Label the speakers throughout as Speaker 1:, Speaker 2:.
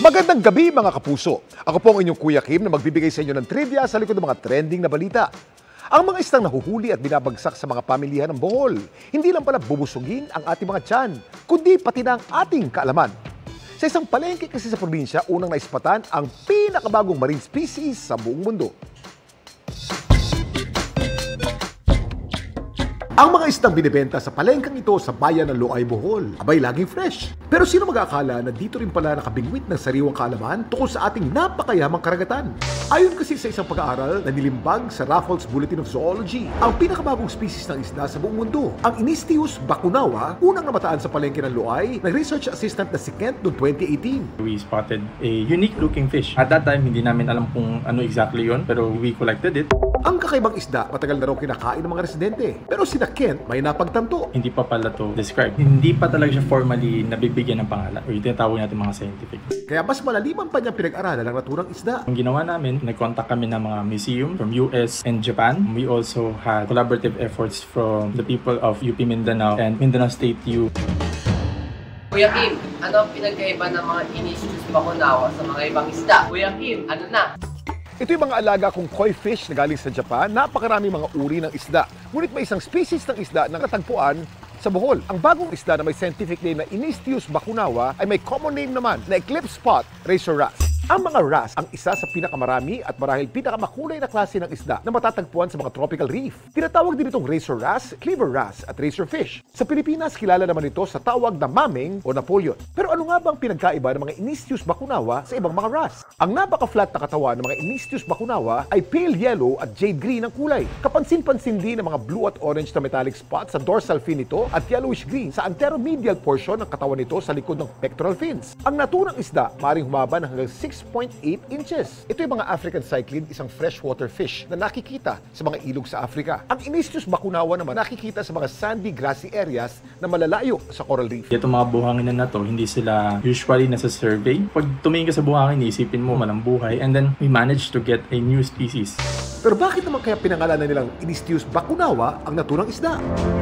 Speaker 1: Magandang gabi mga kapuso. Ako po ang inyong Kuya Kim na magbibigay sa inyo ng trivia sa likod ng mga trending na balita. Ang mga isdang nahuhuli at binabagsak sa mga pamilyahan ng Bohol, hindi lang pala bubusugin ang ating mga tiyan, kundi pati na ang ating kaalaman. Sa isang palengke kasi sa probinsya, unang naispatan ang pinakabagong marine species sa buong mundo. Ang mga isdang binibenta sa palengkang ito sa bayan ng Loay, Bohol, abay laging fresh. Pero sino mag-aakala na dito rin pala nakabingwit ng sariwang kaalaman tungkol sa ating napakayamang karagatan? Ayon kasi sa isang pag-aaral na nilimbag sa Raffles Bulletin of Zoology, ang pinakabagong species ng isda sa buong mundo, ang Inistius bakunawa, unang namataan sa palengke ng Loay, ng research assistant na si Kent noong 2018.
Speaker 2: We spotted a unique looking fish. At that time, hindi namin alam kung ano exactly yon, pero we collected it.
Speaker 1: Ang kakaibang isda, matagal na raw kinakain ng mga residente. Pero sina Kent may napagtanto.
Speaker 2: Hindi pa pala to described. Hindi pa talaga siya formally nabibigyan ng pangalan o yung tinatawag natin mga scientific.
Speaker 1: Kaya mas malaliman pa niyang pinag-aralan ang naturang isda.
Speaker 2: Ang ginawa namin, nag-contact kami ng mga museum from US and Japan. We also had collaborative efforts from the people of UP Mindanao and Mindanao State U.
Speaker 3: Kuya Kim, ano ang pinagkaiba ng mga Inistius bakunawa sa mga ibang isda? Kuya Kim, ano na?
Speaker 1: Ito yung mga alaga kong koi fish na galing sa Japan. Napakarami mga uri ng isda. Ngunit may isang species ng isda na katagpuan sa Bohol. Ang bagong isda na may scientific name na Inistius bakunawa ay may common name naman na eclipse spot razor wrasse. Ang mga wrasse ang isa sa pinakamarami at marahil pinakamakulay na klase ng isda na matatagpuan sa mga tropical reef. Tinatawag din itong razor wrasse, cleaver wrasse at razor fish. Sa Pilipinas, kilala naman ito sa tawag na maming o Napoleon. Pero ano nga bang pinagkaiba ng mga Inistius bakunawa sa ibang mga wrasse? Ang napaka-flat na katawan ng mga Inistius bakunawa ay pale yellow at jade green ang kulay. Kapansin-pansin din ang mga blue at orange na metallic spots sa dorsal fin nito at yellowish green sa anteromedial portion ng katawan nito sa likod ng pectoral fins. Ang naturang isda maaaring humaba ng hanggang 6.8 inches. Ito yung mga African cyclid, isang freshwater fish na nakikita sa mga ilog sa Africa. Ang Inistius bakunawa naman nakikita sa mga sandy grassy areas na malalayo sa coral reef.
Speaker 2: Itong mga buhangin na to, hindi sila usually nasa survey. Pag tumingin ka sa buhangin, isipin mo malang buhay, and then we managed to get a new species.
Speaker 1: Pero bakit naman kaya pinangalanan nilang Inistius bakunawa ang naturang isda?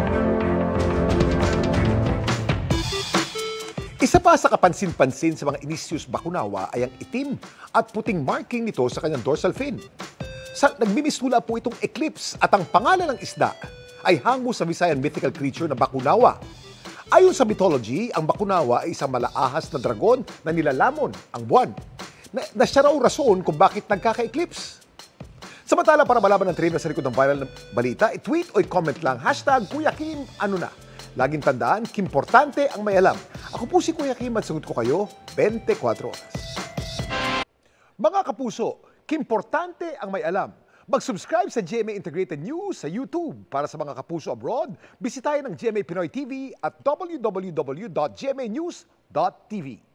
Speaker 1: Isa pa sa kapansin-pansin sa mga Inistius bakunawa ay ang itim at puting marking nito sa kanyang dorsal fin. Nagmimisula po itong eclipse at ang pangalan ng isda ay hango sa Visayan mythical creature na bakunawa. Ayon sa mythology, ang bakunawa ay isang malaahas na dragon na nilalamon ang buwan. Na siya raw rason kung bakit nagkaka-eclipse. Samantala, para malaman ang trivia sa likod ng viral na balita, i-tweet o i-comment lang #Kuya Kim, ano na. Laging tandaan, kimportante ang may alam. Ako po si Kuya Kim at sagot ko kayo 24 oras. Mga kapuso, kimportante ang may alam. Mag-subscribe sa GMA Integrated News sa YouTube. Para sa mga kapuso abroad, bisitahin ang GMA Pinoy TV at www.gmanews.tv.